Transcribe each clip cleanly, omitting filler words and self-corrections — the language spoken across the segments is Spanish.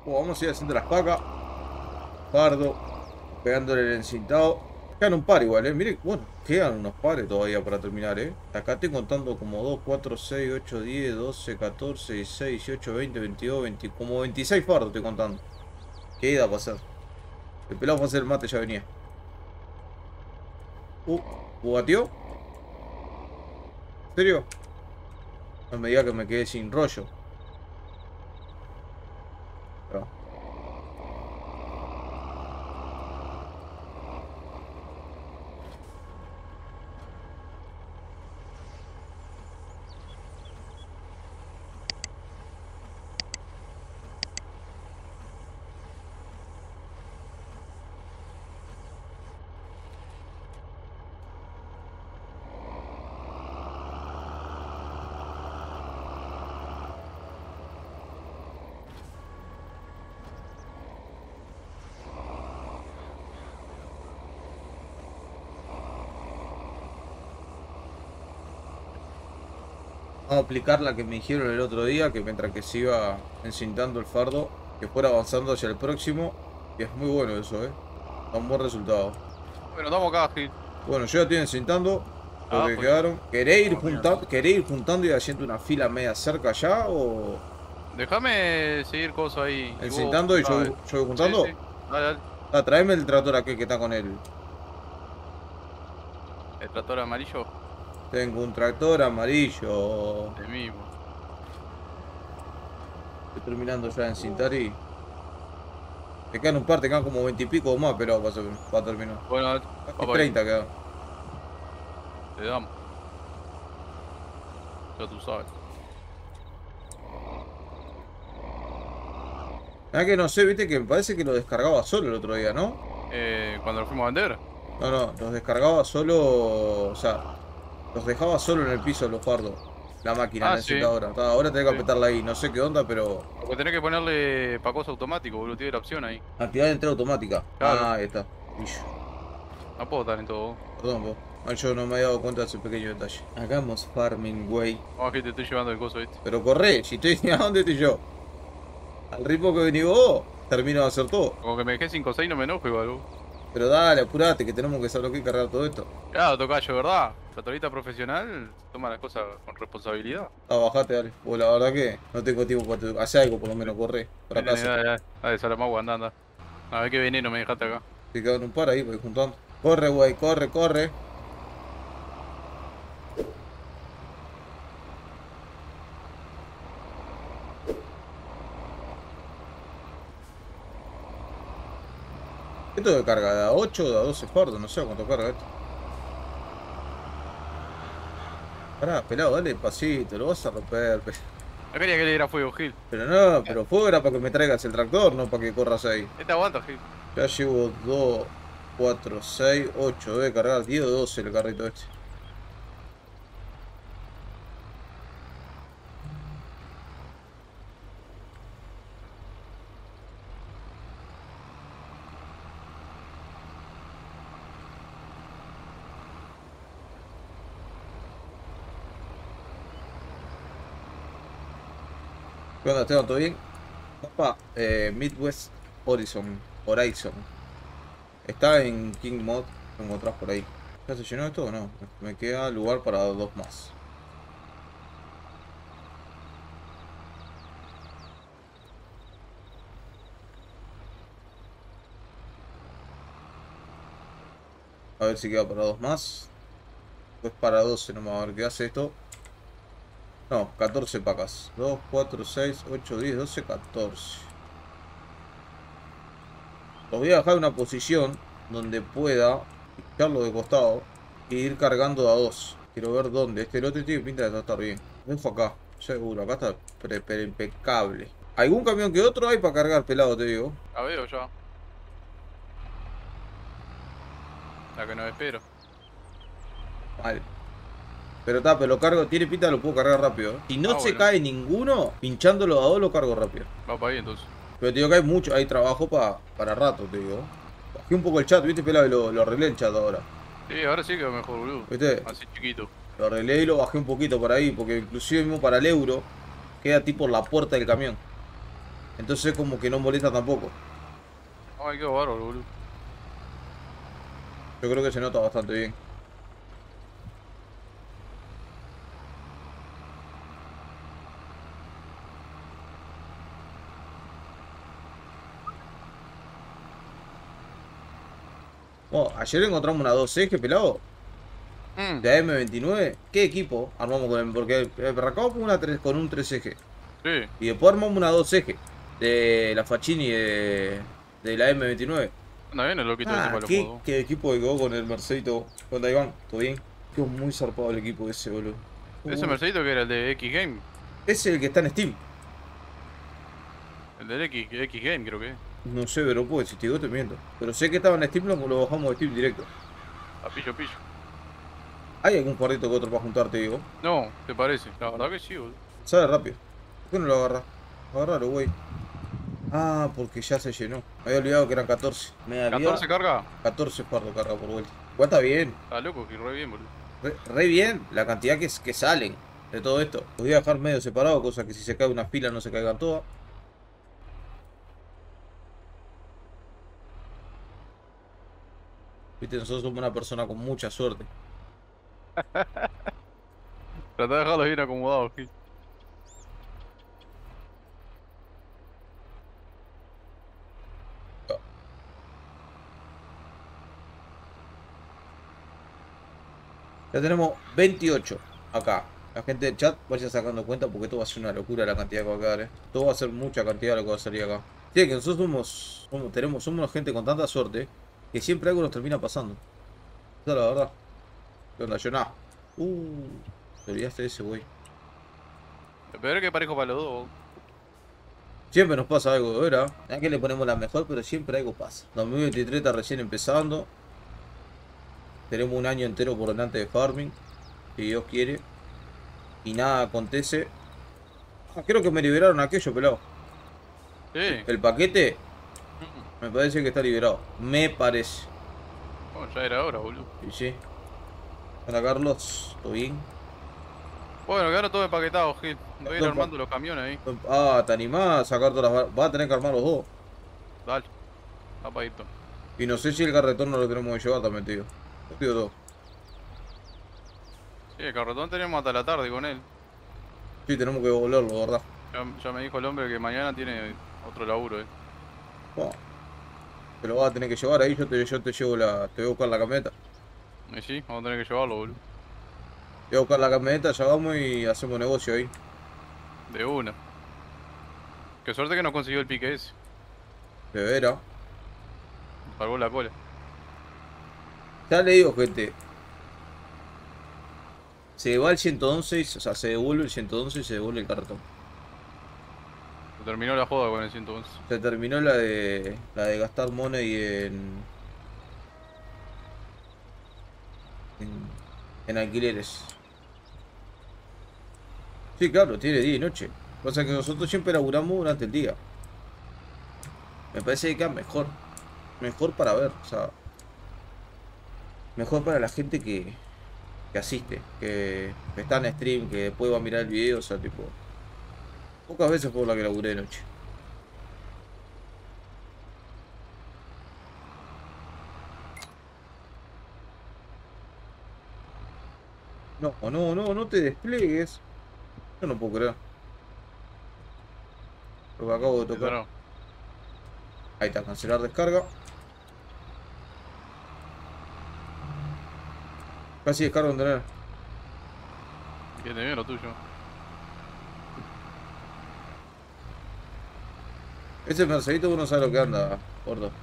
Vamos a ir haciendo las pacas. Fardo. Pegándole el encintado. Quedan un par igual, Miren, bueno, quedan unos pares todavía para terminar, Acá estoy contando como 2, 4, 6, 8, 10, 12, 14, 16, 18, 20, 22, 20, como 26 fardos estoy contando. ¿Qué iba a pasar? El pelado fue a hacer el mate, ya venía. ¿Bugateó? ¿En serio? No me diga que me quedé sin rollo. No. Vamos a aplicar la que me dijeron el otro día, que mientras que se iba encintando el fardo, que fuera avanzando hacia el próximo. Y es muy bueno eso, Da un buen resultado. Bueno, estamos acá, Gil. Bueno, yo ya estoy encintando lo Ah, que pues. quedaron. ¿Querés ir juntando y haciendo una fila media cerca ya? ¿O Déjame seguir cosas ahí. Y vos, encintando y yo voy sí, juntando? sí. Dale, dale. Ah, tráeme el tractor aquel que está con él. El tractor amarillo. Tengo un tractor amarillo. El mismo. Estoy terminando ya de encintar y... Te quedan un par, te quedan como 20 y pico o más, pero va a terminar. Bueno, Casi vamos ahí. 30 quedan. Le damos. Ya tú sabes. Ah, que no sé, viste que me parece que lo descargaba solo el otro día, ¿no? Cuando lo fuimos a vender. No, no, los descargaba solo... O sea, los dejaba solo en el piso los fardos. La máquina, Ah, la sí. encintadora. Ahora tengo que Sí. apretarla ahí, no sé qué onda, pero... Porque tenés que ponerle pa' cosa automático, boludo. Tiene la opción ahí. Activar la entrega automática. Claro. Ah, ahí está. Ish, No puedo estar en todo. perdón, vos. Ah, yo no me había dado cuenta de ese pequeño detalle. Hagamos farming, güey. Vamos, que te estoy llevando el coso, ¿viste? Pero corre, si estoy... ¿A dónde estoy yo? Al ritmo que venís vos, termino de hacer todo. Como que me dejé 5 o 6, no me enojo igual, boludo. Pero dale, apurate, que tenemos que saber qué cargar todo esto. Claro, tocayo, ¿verdad? Tractorista profesional toma las cosas con responsabilidad. Ah, bajate, dale. O la verdad que no tengo tiempo para hacer algo, por lo menos corre. Para Nene, casa. dale, dale, dale, Salamagua, anda, anda. A ver qué veneno me dejaste acá. Te quedan un par ahí, voy juntando. Corre, güey, corre, corre. Esto de carga, de a 8 o de a 12 fardos, no sé cuánto carga esto. Pará, pelado, dale pasito, lo vas a romper. No quería que le diera fuego, Gil. Pero no, pero fuego era para que me traigas el tractor, no para que corras ahí. Este aguanta, Gil. Ya llevo 2, 4, 6, 8, debe cargar 10 o 12 el carrito este. ¿Qué onda, Esteban? ¿Todo bien? Papá, Midwest Horizon. Está en King Mod, lo encontrás por ahí. ¿Ya se llenó esto o no? Me queda lugar para dos más. A ver si queda para dos más. Pues para 12 nomás, a ver qué hace esto. No, 14 pacas. 2, 4, 6, 8, 10, 12, 14. Los voy a dejar en una posición donde pueda echarlo de costado e ir cargando de a dos. Quiero ver dónde. Este lote tiene pinta de estar bien. Lo dejo acá, seguro. Acá está impecable. ¿Algún camión que otro hay para cargar, pelado, te digo? La veo ya. La que no espero. Vale. Pero está, pero lo cargo, tiene pinta, lo puedo cargar rápido. Si no Ah, se bueno. cae ninguno, pinchándolo a dos lo cargo rápido. Va para ahí entonces. Pero te digo que hay mucho, hay trabajo para rato, te digo. Bajé un poco el chat, viste, pelado, y lo arreglé el chat ahora. Sí, ahora sí quedó mejor, boludo. ¿Viste? Así chiquito. Lo arreglé y lo bajé un poquito por ahí, porque inclusive mismo para el euro queda tipo en la puerta del camión. Entonces como que no molesta tampoco. Ay, qué bárbaro, boludo. Yo creo que se nota bastante bien. Bueno, ayer encontramos una 2 eje, pelado. Mm, De AM29. ¿Qué equipo armamos con él? Porque arrancamos con, con un 3 eje. sí. Y después armamos una 2 eje. De la Facchini de la M29. Anda bien el loquito ese Ah, para los ¿qué, modos. qué equipo quedó con el Mercedito? ¿Con Iván? ¿Todo bien? Quedó muy zarpado el equipo ese, boludo. Ese Uh, Mercedito que era el de X Game. ese es el que está en Steam. El del X Game, creo que es. No sé, pero pues, si te digo te miento. Pero sé que estaba en Steam, lo bajamos de Steam directo. A pillo, pillo. ¿Hay algún cuarrito que otro para juntarte, digo? No, ¿te parece? La verdad que sí, boludo. Sale rápido. ¿Por qué no lo agarra? Agarralo, güey. Ah, porque ya se llenó. Me había olvidado que eran 14. Me había... 14 carga. 14 fardos carga por vuelta. Igual está bien. Está loco, que re bien, boludo. Re bien la cantidad que salen de todo esto. Los voy a dejar medio separados, cosa que si se cae una pila no se caigan todas. Viste, nosotros somos una persona con mucha suerte. Tratá de dejarlos bien acomodados, Gil. Ya tenemos 28 acá. La gente del chat vaya sacando cuenta porque esto va a ser una locura la cantidad que va a quedar, Todo va a ser mucha cantidad lo que va a salir acá. Sí, que nosotros somos una gente con tanta suerte que siempre algo nos termina pasando. Esa es la verdad. ¿Qué onda, Jonah? Te olvidaste de ese güey. Pero es que parejo para los dos. Siempre nos pasa algo, ¿verdad? No es que le ponemos la mejor, pero siempre algo pasa. 2023 está recién empezando. Tenemos un año entero por delante de farming, si Dios quiere. Y nada acontece. Ah, creo que me liberaron aquello, pelado. Sí. El paquete Mm. me parece que está liberado. Me parece. Bueno, ya era hora, boludo. Y sí. Hola, Carlos. ¿Todo bien? Bueno, quedaron todos empaquetados, Gil. Voy a ir Todo armando los camiones ahí. Ah, ¿te animás a sacar todas las... Vas a tener que armar los dos. Dale, tapadito. Y no sé si el carretón no lo tenemos que llevar también, tío. Tío, todo. Sí, el carretón tenemos hasta la tarde con él. Sí, tenemos que volverlo, ¿verdad? Ya me dijo el hombre que mañana tiene otro laburo, Bueno, te lo vas a tener que llevar ahí. Yo te llevo te voy a buscar la camioneta. Y sí, vamos a tener que llevarlo, boludo. Te voy a buscar la camioneta, ya vamos y hacemos negocio ahí. De una. Qué suerte que no consiguió el pique ese. De veras. Nos salvó la cola. Ya le digo, gente. Se va el 111, o sea, se devuelve el 111 y se devuelve el cartón. Se terminó la joda con el 111. Se terminó la de gastar money en, en alquileres. Sí, claro, tiene día y noche. Pasa que nosotros siempre laburamos durante el día. Me parece que queda mejor. Mejor para ver, o sea, mejor para la gente que asiste, que está en stream, que después va a mirar el video, o sea, tipo, pocas veces fue la que laburé de noche. No, no, no, no te despliegues. Yo no puedo creer lo que acabo de tocar. Claro. Ahí está, cancelar descarga. Casi descargo en tener. Que te bien lo tuyo. Ese Mercedito uno sabe lo que anda, gordo.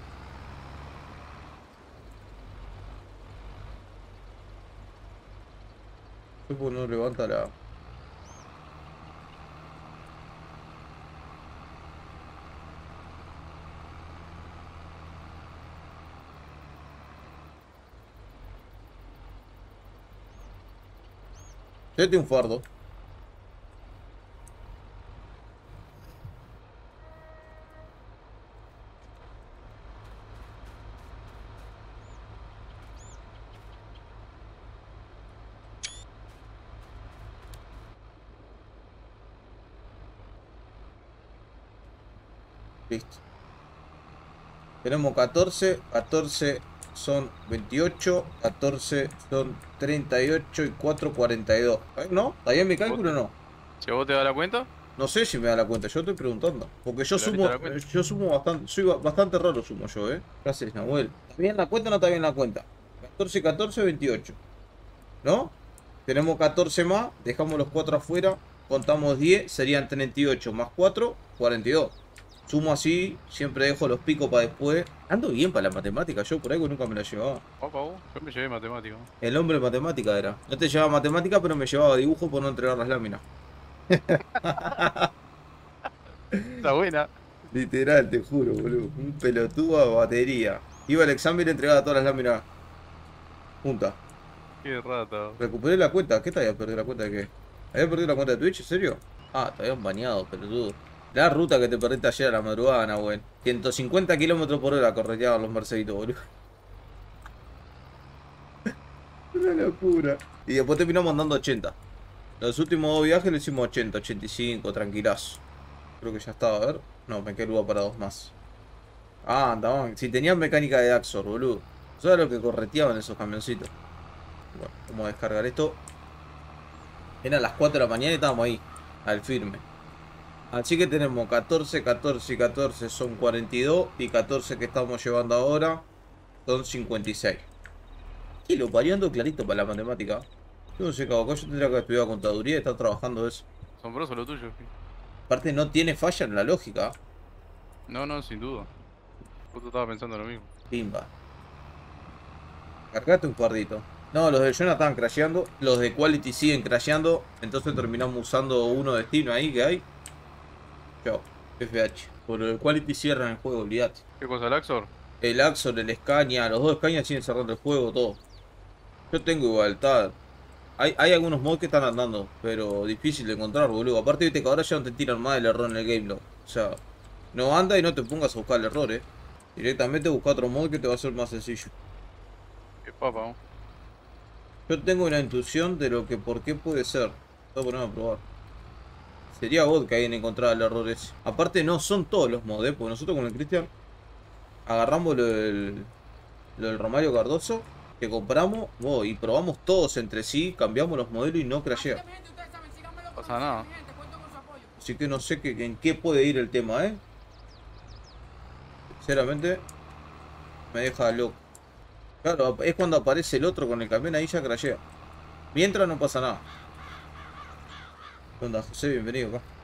Después no levanta la... Tete un fardo. Listo. Tenemos 14. 14 son 28. 14 son 38 y 4, 42. ¿No? ¿Está bien mi cálculo o no? Si a vos te das la cuenta, No sé si me da la cuenta, yo estoy preguntando. Porque ¿te la diste la cuenta? yo sumo bastante, soy bastante raro sumo yo, ¿eh? ¿Qué haces, Nahuel? ¿Está bien la cuenta o no está bien la cuenta? 14, 14, 28. ¿No? Tenemos 14 más, dejamos los 4 afuera, contamos 10, serían 38 más 4, 42. Sumo así, siempre dejo los picos para después. Ando bien para la matemática, yo por algo nunca me la llevaba. Opa, vos, yo me llevé matemático. El hombre de matemática era. No te llevaba matemática, pero me llevaba dibujo por no entregar las láminas. Está buena. Literal, te juro, boludo. Un pelotudo a batería. Iba al examen y entregaba todas las láminas juntas. Qué rata. Recuperé la cuenta. ¿Qué te había perdido la cuenta de qué? ¿Había perdido la cuenta de Twitch? ¿En serio? Ah, te habían bañado, pelotudo. La ruta que te perdiste ayer a la madrugada, Nahuel. 150 km/h correteaban los Merceditos, boludo. Una locura. Y después terminamos andando 80. Los últimos 2 viajes lo hicimos 80, 85, tranquilazo. Creo que ya estaba, a ver. No, me quedé lugar para 2 más. Ah, andaban. Si tenían mecánica de Axor, boludo. ¿Sabes lo que correteaban esos camioncitos? Bueno, vamos a descargar esto. Eran las 4 de la mañana y estábamos ahí, al firme. Así que tenemos 14, 14 y 14 son 42. Y 14 que estamos llevando ahora son 56. Y lo variando clarito para la matemática. Yo no sé, cabrón, yo tendría que haber estudiado contaduría y estar trabajando eso. Asombroso lo tuyo. Aparte no tiene falla en la lógica. No, no, sin duda. Justo estaba pensando lo mismo. Pimba. Cargate un cuardito. No, los de Jonah estaban crasheando. Los de Quality siguen crasheando. Entonces terminamos usando uno destino ahí que hay. Chao. FH. Por lo de Quality cierran el juego, olvidate. ¿Qué cosa, el Axor? El Axor, el Scania, los dos Scania siguen cerrando el juego, todo. Yo tengo igual, está. Hay algunos mods que están andando, pero difícil de encontrar, boludo. Aparte, viste que ahora ya no te tiran más el error en el gameplog. O sea, no anda y no te pongas a buscar el error, Directamente busca otro mod que te va a ser más sencillo. Qué papa, ¿no? Yo tengo una intuición de lo que por qué puede ser. Voy a ponerme a probar. Sería God que hayan encontrado el error ese. Aparte no son todos los mods, porque nosotros con el Cristian agarramos lo del Romario Cardoso que compramos y probamos todos entre sí, cambiamos los modelos y no crashea. No pasa nada. Así que no sé en qué puede ir el tema, Sinceramente, me deja loco. Claro, es cuando aparece el otro con el camión ahí ya crashea. Mientras no pasa nada. ¿Qué onda, José? Bienvenido acá.